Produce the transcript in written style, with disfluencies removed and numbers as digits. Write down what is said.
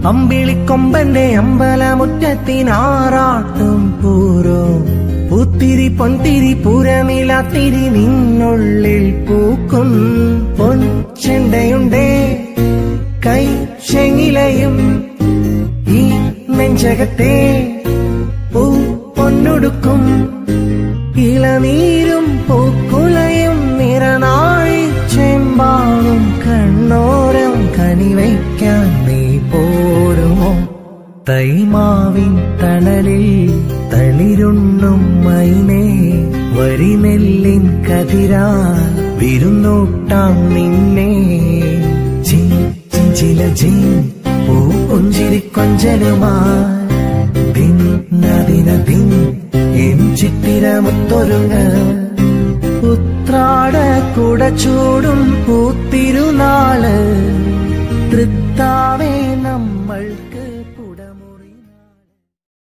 അമ്പിളിക്കൊമ്പന്റെ അമ്പലമുറ്റത്തിനാറാട്ടും പൂരോ പൂത്തിരി പൊൻതിരി പൂരമിലാത്തിരി നിന്നുള്ളിൽ പൂക്കും പൊൻചെണ്ടയുണ്ടേ കൈ ചെങ്ങിലയും ഈ നെഞ്ചകത്തെ പൂ പൊന്നൊടുക്കും ഇളനീരും പൂക്കുലയും നിറനാഴി ചെമ്പാവും കണ്ണോരം കനിവയ്ക്കാൻ നീ പോരുമോ തൈമാവിൻ തണലിൽ തളിരുണ്ണും മൈനേ വരിനെല്ലിൻ കതിരാ വിരുന്നൂട്ടാം നിന്നെ ചില പൂ പുഞ്ചിരി കൊഞ്ചലുമായി ദിനദിന എൻ ചിത്തിരമൊത്തൊരുങ്ങ ഉത്രാട കുടച്ചൂടും പൂത്തിരുനാള് തൃത്താവ